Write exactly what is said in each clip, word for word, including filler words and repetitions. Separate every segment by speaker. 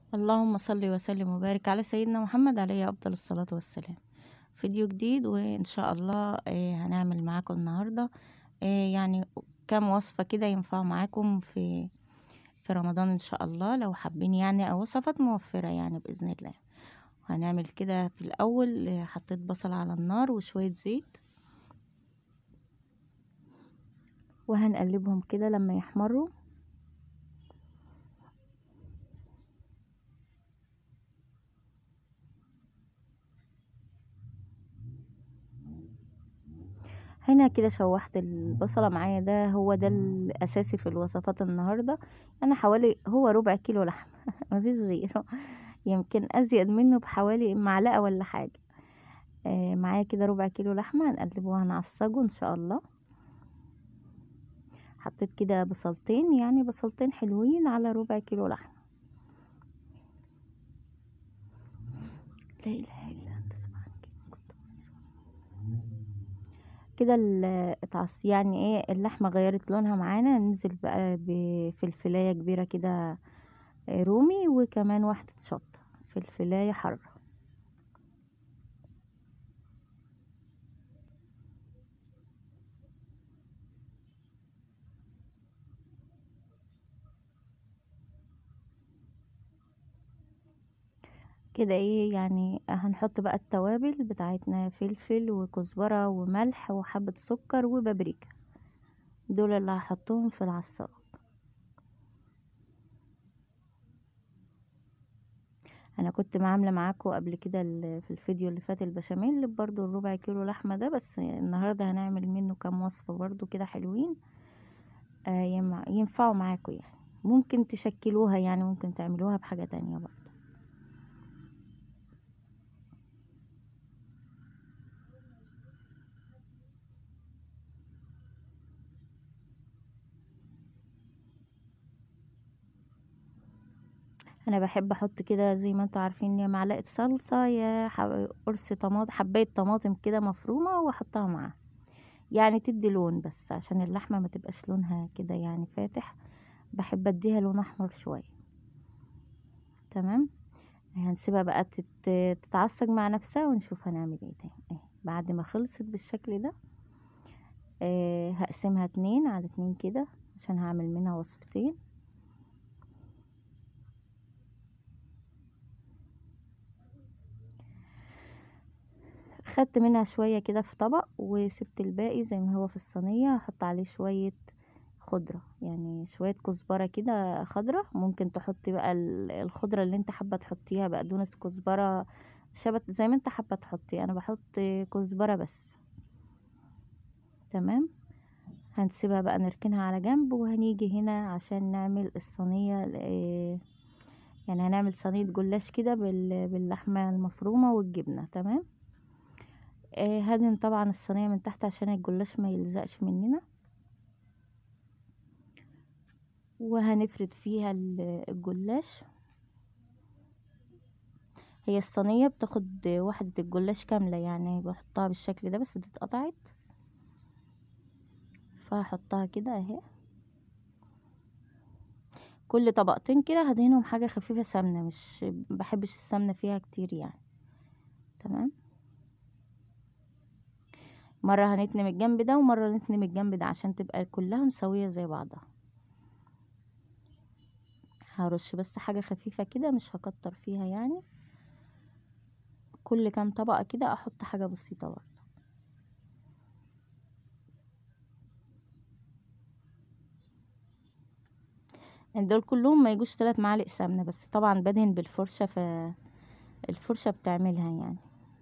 Speaker 1: اللهم صل وسلم وبارك على سيدنا محمد عليه أفضل الصلاة والسلام. فيديو جديد وإن شاء الله آه، هنعمل معاكم النهاردة آه، يعني كام وصفة كده ينفعوا معاكم في في رمضان إن شاء الله لو حابين، يعني أو وصفات موفرة يعني بإذن الله. هنعمل كده في الأول. آه، حطيت بصل على النار وشوية زيت، وهنقلبهم كده لما يحمروا. هنا كده شوحت البصلة معايا، ده هو ده الأساسي في الوصفات النهاردة. أنا حوالي هو ربع كيلو لحمة مفيش غيره، يمكن أزيد منه بحوالي معلقة ولا حاجة. آه معايا كده ربع كيلو لحمة هنقلبه وهنعصجه إن شاء الله. حطيت كده بصلتين، يعني بصلتين حلوين على ربع كيلو لحمة. لا إله إلا أنت سبحانك إني كنت من الظالمين. كده اتعص يعني ايه، اللحمة غيرت لونها معانا. ننزل بقى بفلفلاية كبيرة كده رومي، وكمان واحدة شطة فلفلاية حارة. كده ايه يعني، هنحط بقى التوابل بتاعتنا، فلفل وكزبرة وملح وحبة سكر وبابريكا، دول اللي هحطهم في العصار. انا كنت عامله معاكم قبل كده في الفيديو اللي فات البشاميل برضو الربع كيلو لحمه ده، بس النهارده هنعمل منه كام وصفه برضو كده حلوين. آه ينفعوا معاكم يعني، ممكن تشكلوها، يعني ممكن تعملوها بحاجه تانية برضو. انا بحب احط كده زي ما انتوا عارفين، يا معلقه صلصه يا قرص طماطم، حبايه طماطم كده مفرومه واحطها معاها، يعني تدي لون، بس عشان اللحمه ما تبقاش لونها كده يعني فاتح، بحب اديها لون احمر شويه. تمام. هنسيبها بقى تت- تتعصج مع نفسها ونشوف هنعمل ايه تاني. ايه بعد ما خلصت بالشكل ده، آه هقسمها اتنين على اتنين كده عشان هعمل منها وصفتين. خدت منها شوية كده في طبق، وسبت الباقي زي ما هو في الصينية. هحط عليه شوية خضرة، يعني شوية كزبرة كده خضرة. ممكن تحطي بقى ال- الخضرة اللي انت حابة تحطيها، بقدونس، كزبرة، شبت، زي ما انت حابة تحطي. انا بحط كزبرة بس. تمام. هنسيبها بقى نركنها على جنب، وهنيجي هنا عشان نعمل الصينية. اه، يعني هنعمل صينية جلاش كده بال- باللحمة المفرومة والجبنة. تمام. اه هدهن طبعا الصينية من تحت عشان الجلاش ما يلزقش مننا، وهنفرد فيها ال- الجلاش. هي الصينية بتاخد وحدة الجلاش كاملة، يعني بحطها بالشكل ده، بس دي اتقطعت فهحطها كده اهي. كل طبقتين كده هدهنهم حاجة خفيفة سمنة، مش بحبش السمنة فيها كتير يعني. تمام. مرة هنتني من الجنب ده ومرة نتني من الجنب ده عشان تبقى كلها مسوية زي بعضها. هرش بس حاجة خفيفة كده، مش هكتر فيها يعني. كل كام طبقة كده احط حاجة بسيطة برضه. يعني دول كلهم ما يجوش ثلاث معالق سمنة، بس طبعا بدهن بالفرشة، فالفرشة بتعملها يعني.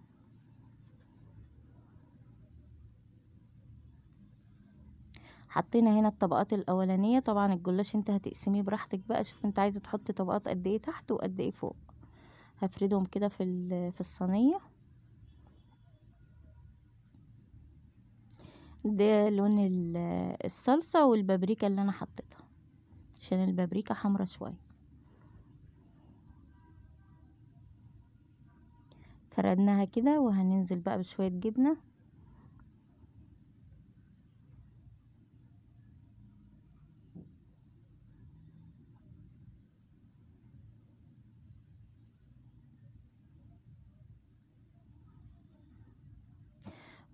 Speaker 1: حطينا هنا الطبقات الاولانية. طبعا الجلاش انت هتقسميه براحتك بقى، شوف انت عايزة تحطي طبقات قد ايه تحت وقد ايه فوق. هفردهم كده في في الصينية. ده لون الصلصة والبابريكا اللي انا حطيتها، عشان البابريكا حمرا شوية. فردناها كده، وهننزل بقى بشوية جبنة.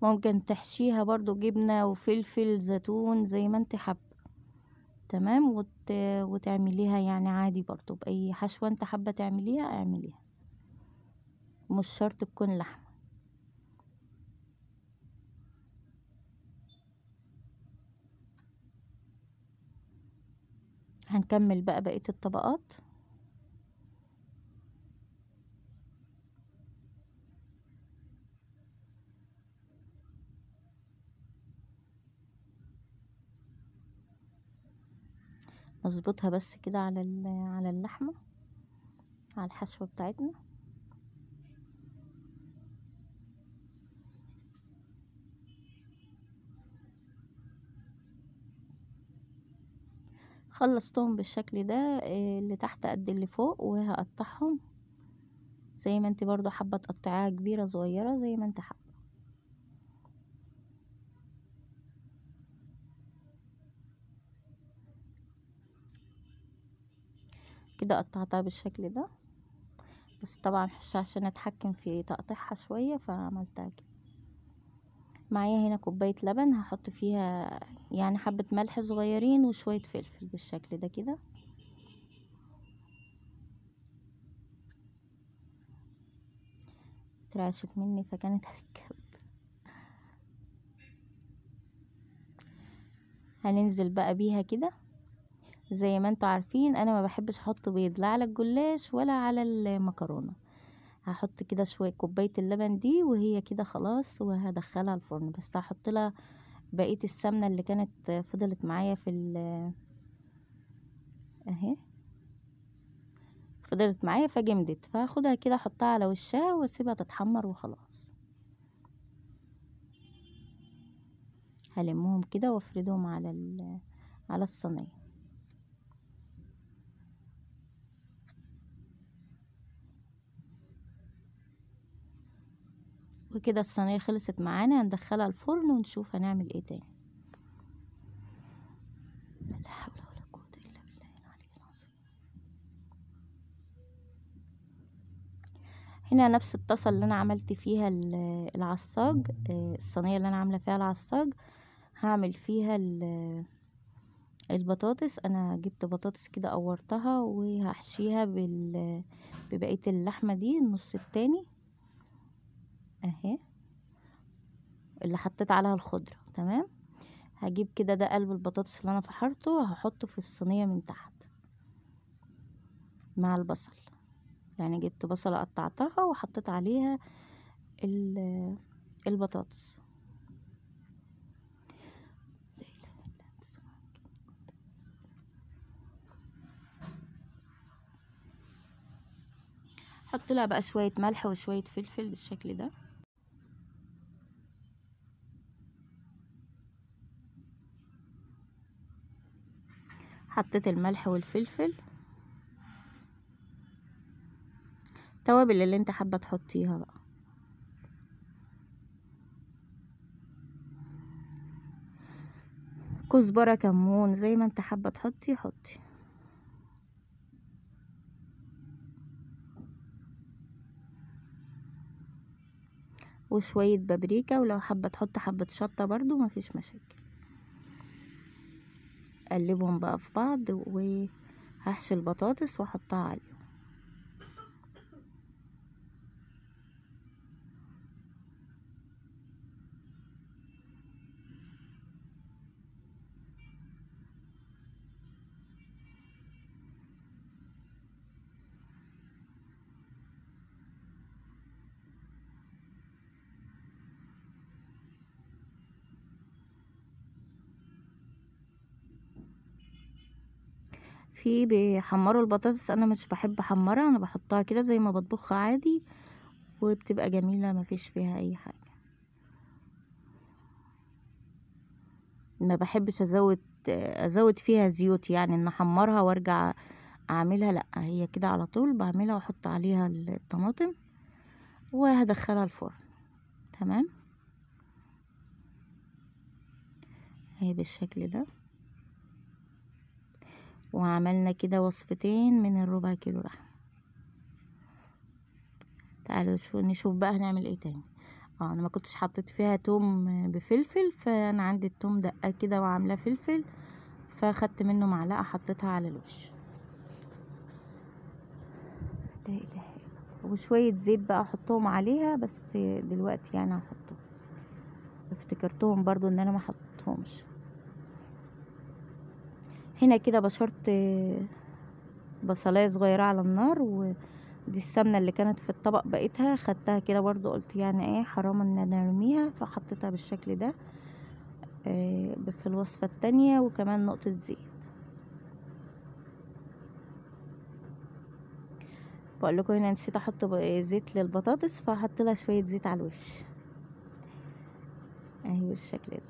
Speaker 1: ممكن تحشيها برضو جبنة وفلفل زيتون زي ما انت حابة. تمام. وت... وتعمليها يعني عادي برضو بأي حشوة انت حابة تعمليها اعمليها، مش شرط تكون لحمة. هنكمل بقى بقية الطبقات. نظبطها بس كده على على اللحمة، على الحشوة بتاعتنا. خلصتهم بالشكل ده، اللي تحت قد اللي فوق، وهقطعهم زي ما انت برضو حابة تقطعيها كبيرة صغيرة زي ما انت حابة. كده قطعتها بالشكل ده، بس طبعا عشان اتحكم في تقطيعها شوية فعملتها كده. معايا هنا كوباية لبن، هحط فيها يعني حبة ملح صغيرين وشوية فلفل بالشكل ده كده. اترعشت مني فكانت هتتكب. هننزل بقى بيها كده. زي ما انتوا عارفين انا ما بحبش احط بيض لا على الجلاش ولا على المكرونة. هحط كده شوية كوباية اللبن دي وهي كده خلاص، وهدخلها الفرن. بس هحط لها بقية السمنة اللي كانت فضلت معايا في ال اهي، فضلت معايا فجمدت، فهاخدها كده احطها على وشها واسيبها تتحمر وخلاص. هلمهم كده وافردهم على على الصينية. وكده الصينية خلصت معانا، هندخلها الفرن ونشوف هنعمل ايه تاني. لا حول ولا قوة الا بالله العلي العظيم. هنا نفس الطاسة اللي انا عملت فيها العصاج، الصينية اللي انا عاملة فيها العصاج هعمل فيها البطاطس. انا جبت بطاطس كده قورتها وهحشيها بال ببقية اللحمة دي النص التاني اهي اللي حطيت عليها الخضرة. تمام. هجيب كده ده قلب البطاطس اللي انا فحرته، هحطه في الصينية من تحت مع البصل. يعني جبت بصلة قطعتها وحطيت عليها البطاطس. حط لها بقى شوية ملح وشوية فلفل بالشكل ده. حطيت الملح والفلفل، التوابل اللي انت حابة تحطيها بقى. كزبرة، كمون، زي ما انت حابة تحطي حطي. وشوية بابريكا، ولو حابة تحط حبة شطة برضو مفيش مشاكل. قلبهم بقى في بعض وهحشي البطاطس واحطها عليهم. في بيحمروا البطاطس، انا مش بحب احمرها، انا بحطها كده زي ما بطبخها عادي وبتبقى جميلة مفيش فيها اي حاجة. ما بحبش ازود ازود فيها زيوت، يعني ان احمرها وارجع اعملها، لا هي كده على طول بعملها واحط عليها الطماطم وهدخلها الفرن. تمام. اهي بالشكل ده. وعملنا كده وصفتين من الربع كيلو لحم. تعالوا شو نشوف بقى هنعمل ايه تاني. اه انا ما كنتش حطيت فيها توم بفلفل، فانا عندي التوم دقه كده وعاملاه فلفل، فاخدت منه معلقه حطيتها على الوش. لا اله الا الله. وشويه زيت بقى احطهم عليها، بس دلوقتي يعني هحطهم، افتكرتهم برضو ان انا ما حطيتهمش. هنا كده بشرت بصلايه صغيره على النار، ودي السمنه اللي كانت في الطبق بقيتها خدتها كده برضو، قلت يعني ايه حرام ان انا ارميها، فحطيتها بالشكل ده آه في الوصفه التانية. وكمان نقطه زيت. بقول لكم هنا نسيت احط زيت للبطاطس، فهحط لها شويه زيت على الوش اهي بالشكل ده.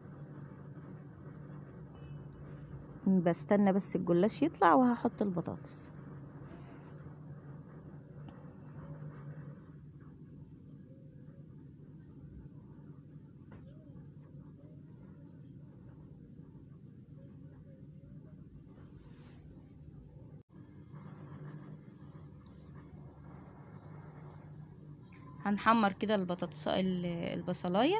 Speaker 1: بستنى بس الجلاش يطلع وهحط البطاطس. هنحمر كده البطاطس البصلايه،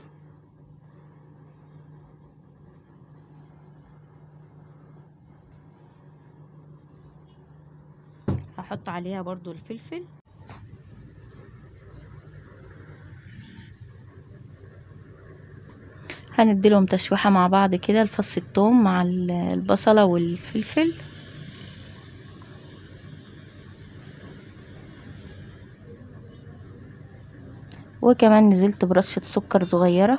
Speaker 1: هحط عليها برضو الفلفل، هنديلهم تشويحه مع بعض كده، الفص الثوم مع البصله والفلفل. وكمان نزلت برشة سكر صغيرة.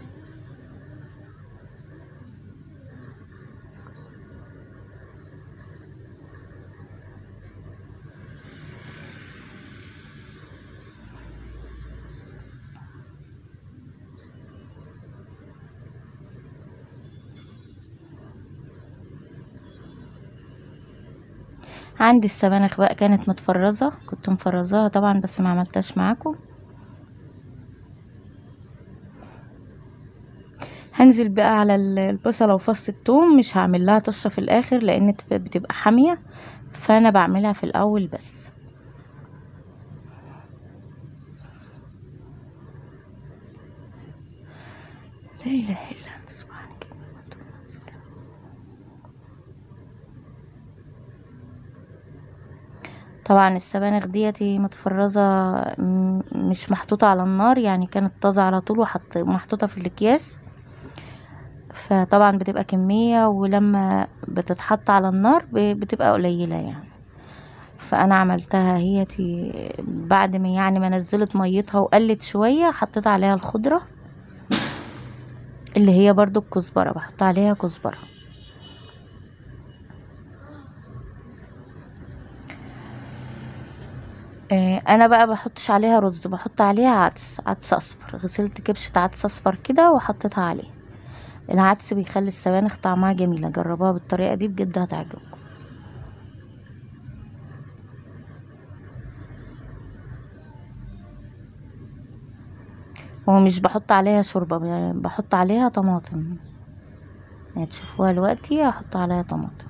Speaker 1: عندي السبانخ بقى كانت متفرزة، كنت مفرزاها طبعا بس ما عملتهاش معاكم. هنزل بقى على البصلة وفص الثوم، مش هعمل لها طشة في الاخر لان بتبقى حامية، فانا بعملها في الاول بس. لا اله الا انت سبحانك. طبعا السبانخ ديتي متفرزة مش محطوطة على النار، يعني كانت طازة على طول وحط محطوطة في الاكياس، فطبعا بتبقى كمية، ولما بتتحط على النار بتبقى قليلة يعني. فانا عملتها هيتي بعد ما يعني ما نزلت ميتها وقلت شوية، حطيت عليها الخضرة اللي هي برضو الكزبرة، بحط عليها كزبرة. انا بقى بحطش عليها رز، بحط عليها عدس، عدس اصفر، غسلت كبشة عدس اصفر كده وحطيتها عليه. العدس بيخلي السبانخ طعمها جميلة، جربوها بالطريقة دي بجد هتعجبكم. ومش بحط عليها شوربة، يعني بحط عليها طماطم، يعني تشوفوها دلوقتي هحط عليها طماطم.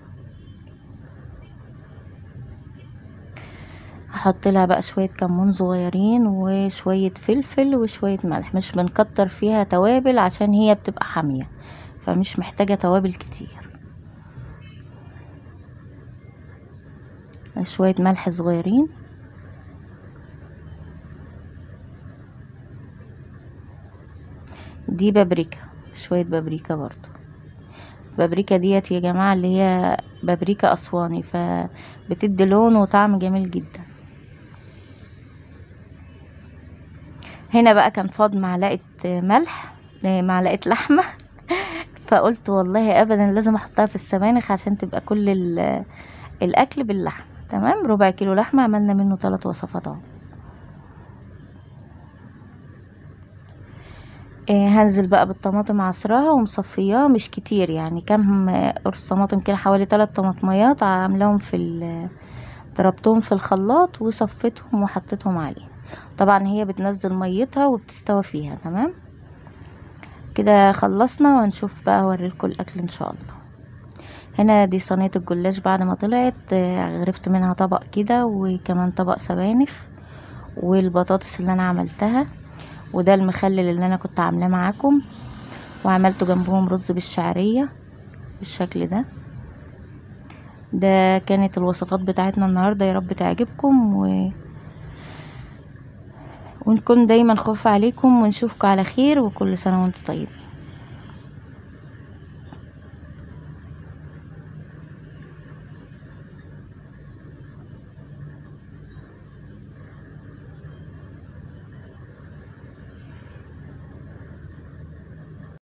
Speaker 1: هحط لها بقى شوية كمون صغيرين وشوية فلفل وشوية ملح، مش بنكتر فيها توابل عشان هي بتبقى حامية، فمش محتاجة توابل كتير. شوية ملح صغيرين. دي بابريكا، شوية بابريكا برضو. بابريكا ديت يا جماعة اللي هي بابريكا اسواني، فبتدي لون وطعم جميل جدا. هنا بقى كان فاض معلقة ملح، معلقة لحمة فقلت والله ابدا لازم احطها في السبانخ عشان تبقى كل الاكل باللحمة. تمام، ربع كيلو لحمة عملنا منه ثلاث وصفات اهو. هنزل بقى بالطماطم عصراها ومصفياها، مش كتير يعني، كام قرص طماطم كده، حوالي ثلاث طماطميات عاملاهم في ضربتهم في الخلاط وصفيتهم وحطيتهم عليه. طبعا هي بتنزل ميتها وبتستوى فيها. تمام كده خلصنا، وهنشوف بقى اوريلكم الاكل ان شاء الله. هنا دي صينيه الجلاش بعد ما طلعت، غرفت منها طبق كده وكمان طبق سبانخ والبطاطس اللي انا عملتها. وده المخلل اللي انا كنت عاملاه معاكم، وعملته جنبهم رز بالشعرية بالشكل ده. ده كانت الوصفات بتاعتنا النهاردة، يا رب تعجبكم و... ونكون دايما خوف عليكم، ونشوفكم على خير، وكل سنة وانتم طيبين.